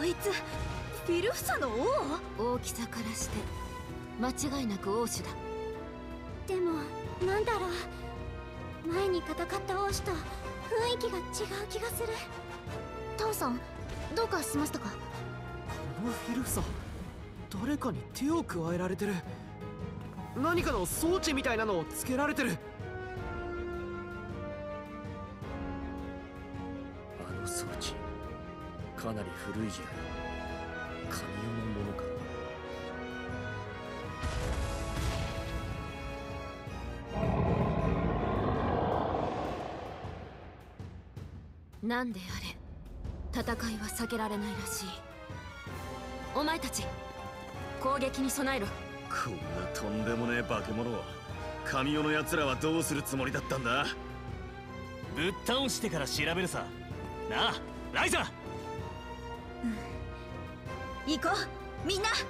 いつフィルフサの王？ 大きさからして間違いなく王子だ。 でもなんだろう、前に戦った王子と雰囲気が違う気がする。タオさん、どうかしましたか？ このフィルフサ、誰かに手を加えられてる。何かの装置みたいなのをつけられてる。 あの装置、かなり古い時代、神代のものか。 なんであれ、戦いは避けられないらしい。お前たち攻撃に備えろ。 こんなとんでもねえ化け物を神代の奴らはどうするつもりだったんだ。 ぶっ倒してから調べるさ。なあライザ。 行こうみんな。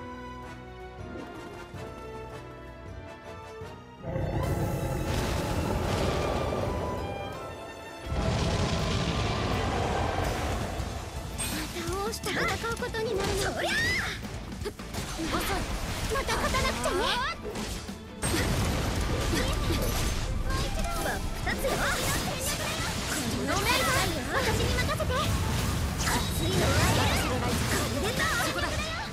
王子と戦うことになるの。そりゃ遅い。 また勝たなくちゃね。 真っ二つよ。 このメール私に任せて。 熱いのはこれでだ。 そこだ。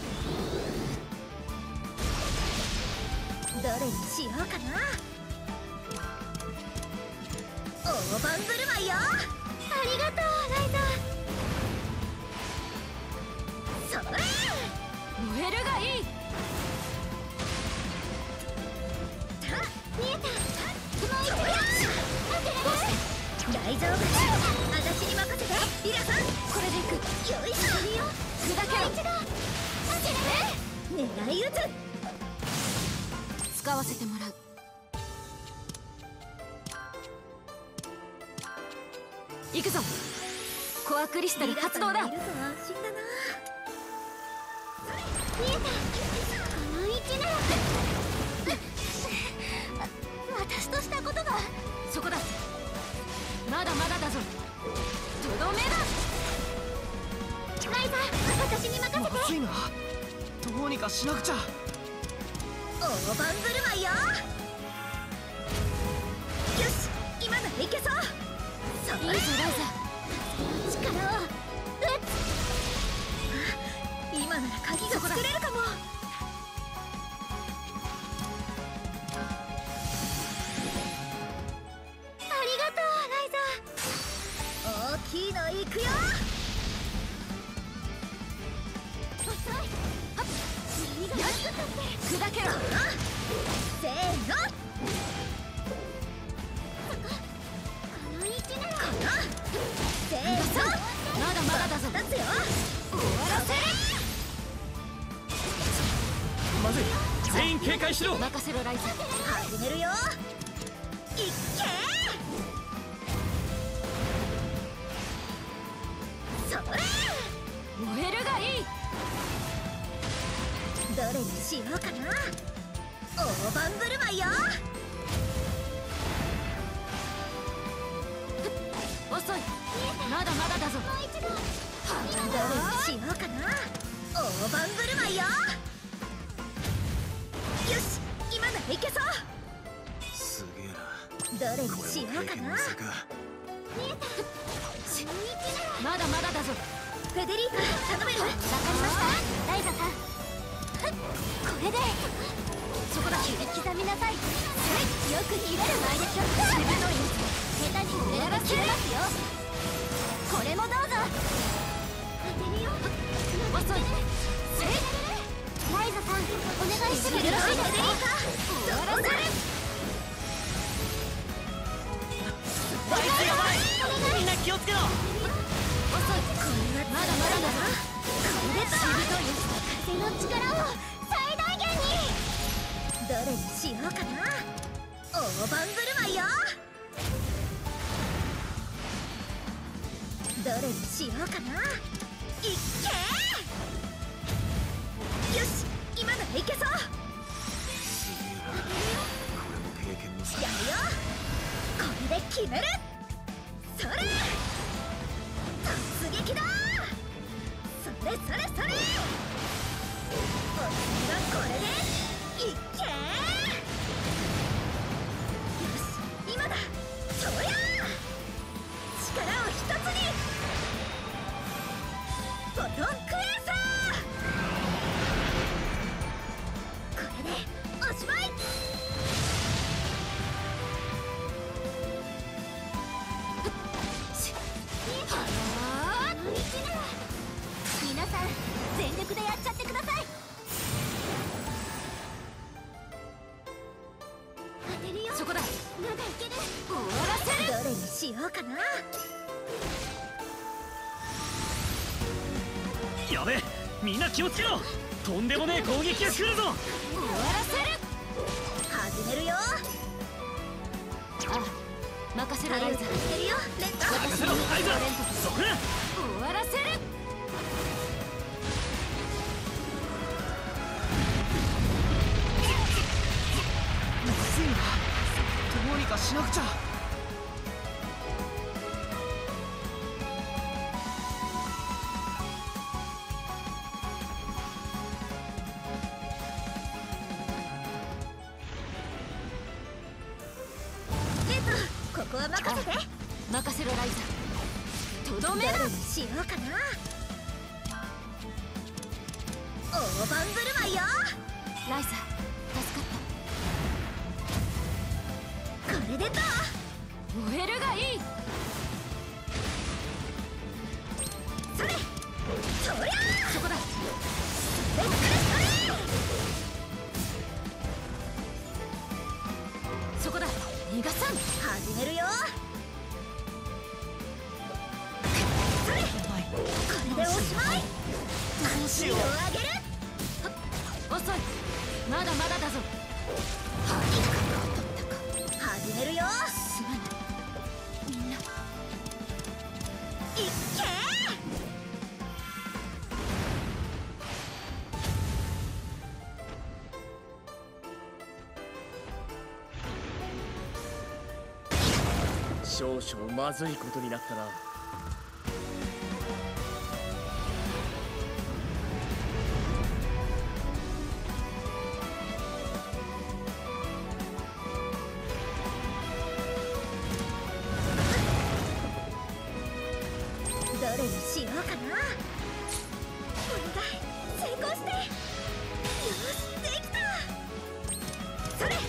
どれにしようかな。大盤振る舞いよ。 ありがとうライザ。 それ燃えるがいい。 見えた。 大丈夫。私に任せてイラさん。 これでいく。 よいしょ。 砕けろ。 狙い撃つ。 使わせてもらう。行くぞ。コアクリスタル発動だ。 いると安心だな。 見えた。この位置なら私としたことが。 そこだ。まだまだだぞ。とどめだ。 ライザ、私に任せて。 まずいな。どうにかしなくちゃ。 大盤振る舞いよ。よし、今ならいけそう。それいいぞライザ。 力を今なら鍵が作れるかも。 ありがとうライザ。 大きいのいくよ。 遅い。耳が熱くって砕けろ。 せーの。 この位置なら。 せーの。 まだまだだぞ。 立つよ。 終わらせる。 まずい。全員警戒しろ。 任せろライザ。 始めるよ。いっけー。それ燃えるがいい。 どれにしようかな。大盤振る舞いよ。 遅い。まだまだだぞ。 もう一度。 どれにしようかな。大盤振る舞いよ。よし、今ならいけそう。 すげえな。 どれにしようかな。 見えた。この位置なら。 まだまだだぞ。 フェデリーカ頼める。 わかりましたライザさん。これでそこだ。 切り刻みなさい。よく切れる前でしょ。 しぶとい。 下手に触れれば切れますよ。これもどうぞ。当てるよ。 遅い。 ライザさん、お願いしてもよろしいですか？ フェデリーカ終わらせる。 あいつやばい。みんな気をつけろ。 遅い。まだまだだぞ。 しぶとい。 風の力を最大限に。 どれにしようかな。大盤振る舞いよ。どれにしようかな。いっけー。よし、今ならいけそう。 すげえな。これも経験の差。 やるよ。これで決める。それ突撃だ。それそれ。 力でやっちゃってください。当てるよ。 そこだ。 まだいける。 終わらせる。 どれにしようかな。 やべえ、みんな気をつけろ。とんでもねえ攻撃が来るぞ。 終わらせる。 始めるよ。 ああ、任せろライザー。 してるよ。レッド。 任せろライザー。そこだ。 終わらせる。 まずいな。どうにかしなくちゃ。 レッド、ここは任せて。 任せろライザー。とどめろ。 どれにしようかな。大盤振る舞いよ。 ライザー、助かっこれでどう。 た。燃えるがいい。 それ。そりゃあ。 そこだ。そこだ。逃がさん。 始めるよ。それ。これでおしまい。足を上げる。 遅い。まだまだだぞ。 始めるよ。 すまない。みんな。 いっけ少々まずいことになったな。 どれにしようかな。お願い、成功して。よし、できた。それ。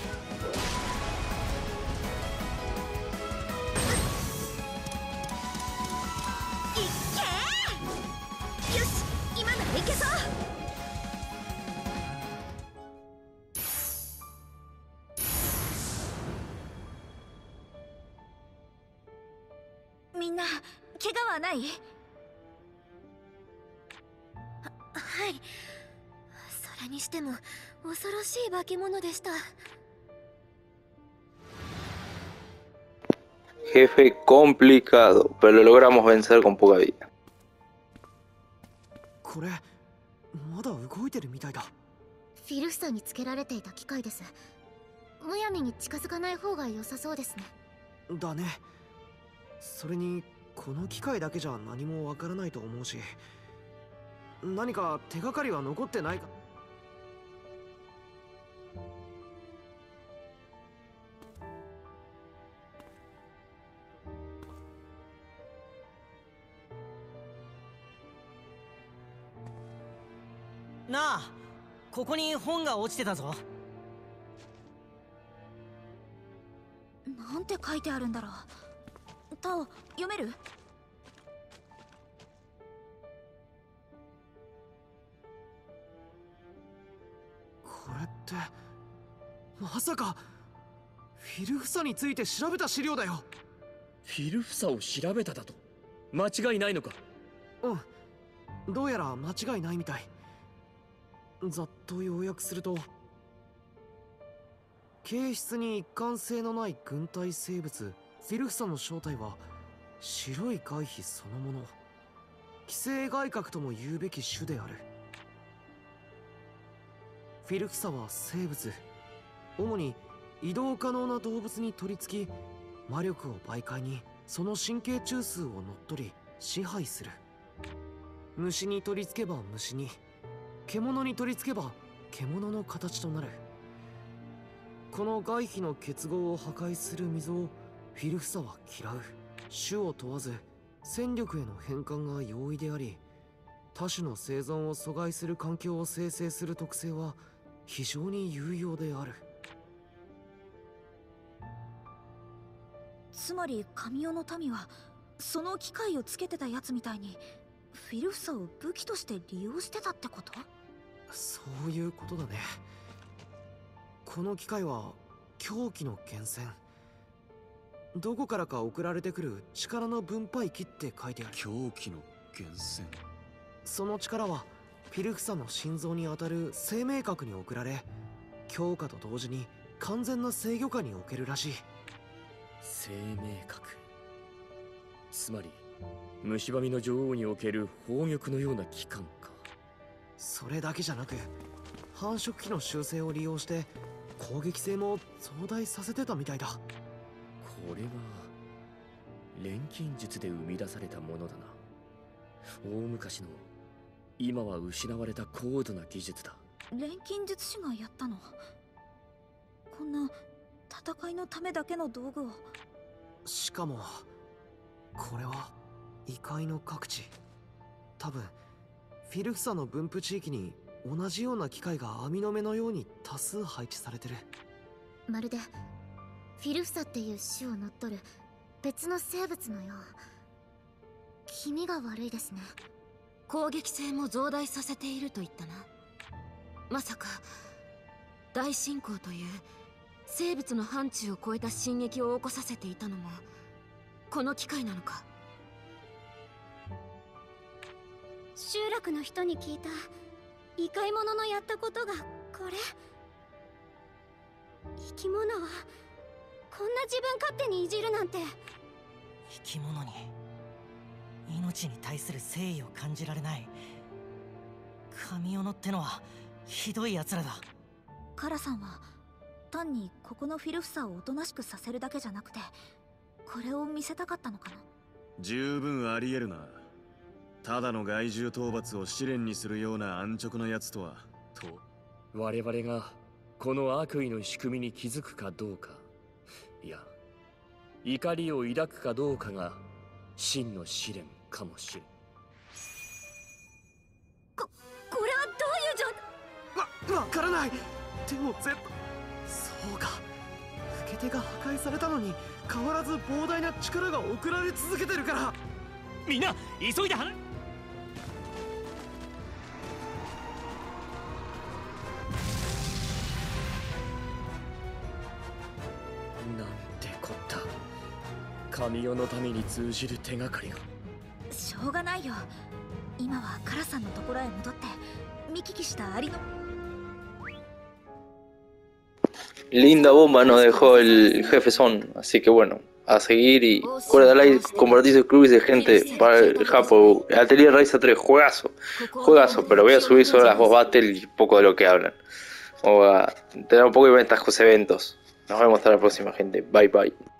いっけー。よし、今ならいけそう。みんな怪我はない？はい。それにしても恐ろしい化け物でした。 Jefe complicado, pero lo logramos vencer con poca vida. これまだ動いてるみたいだ。 フィルフサにつけられていた機械です。むやみに近づかない方が良さそうですね。 だね。それにこの機械だけじゃ何もわからないと思うし、何か手がかりは残ってないか。 なあ、ここに本が落ちてたぞ。 なんて書いてあるんだろう。タオ、読める？ これってまさかフィルフサについて調べた資料だよ。 フィルフサを調べただと？間違いないのか？ うん、どうやら間違いないみたい。ざっと要約すると、形質に一貫性のない軍隊生物フィルフサの正体は白い外皮そのもの、寄生外核とも言うべき種である。フィルフサは生物、主に移動可能な動物に取り付き、魔力を媒介にその神経中枢を乗っ取り支配する。虫に取り付けば虫に、獣に取り付けば獣の形となる。この外皮の結合を破壊する溝をフィルフサは嫌う。種を問わず戦力への変換が容易であり、他種の生存を阻害する環境を生成する特性は非常に有用である。 つまり神代の民はその機械をつけてたやつみたいにフィルフサを武器として利用してたってこと？ そういうことだね。この機械は狂気の源泉、どこからか送られてくる力の分配器って書いてある。 狂気の源泉。 その力はフィルフサの心臓に当たる生命核に送られ、強化と同時に完全な制御下に置けるらしい。 生命核、つまり蝕みの女王における宝玉のような器官か。 それだけじゃなく、繁殖期の習性を利用して攻撃性も増大させてたみたいだ。 これは錬金術で生み出されたものだな。大昔の今は失われた高度な技術だ。 錬金術師がやったの？こんな戦いのためだけの道具を。 しかもこれは異界の各地、多分フィルフサの分布地域に同じような機械が網の目のように多数配置されてる。 まるでフィルフサっていう種を乗っ取る別の生物のよう。気味が悪いですね。 攻撃性も増大させていると言ったな。まさか大進行という生物の範疇を超えた進撃を起こさせていたのもこの機械なのか？ 集落の人に聞いた異界者のやったことがこれ。生き物はこんな自分勝手にいじるなんて。 生き物に命に対する誠意を感じられない神代のってのはひどい奴らだ。 カラさんは単にここのフィルフサをおとなしくさせるだけじゃなくて、これを見せたかったのかな？ 十分あり得るな。ただの害獣討伐を試練にするような安直なやつとは。 と我々がこの悪意の仕組みに気づくかどうか、いや怒りを抱くかどうかが真の試練かもしれん。 これはどういうわからない。でもそうか、受け手が破壊されたのに変わらず膨大な力が送られ続けてるから。 みんな急いでなんてこった。神代のために通じる手がかりが。 しょうがないよ。今はカラさんのところへ戻って見聞きしたありの。 Linda bomba nos dejó el jefe Son, así que bueno, a seguir y recuerda like, compartir, suscribirse de gente para el Japo, Atelier Ryza 3, juegazo, pero voy a subir solo las boss battle y poco de lo que hablan. Vamos a tener un poco de ventajos eventos. Nos vemos hasta la próxima, gente. Bye bye.